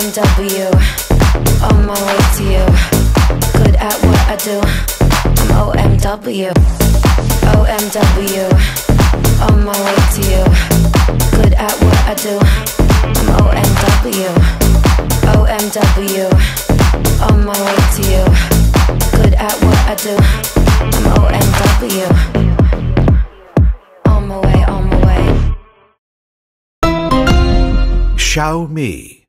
OMW, on my way to you. Good at what I do. I'm OMW, OMW, on my way to you. Good at what I do. I'm OMW, OMW, on my way to you. Good at what I do. I'm OMW, on my way, on my way. Xiaomi.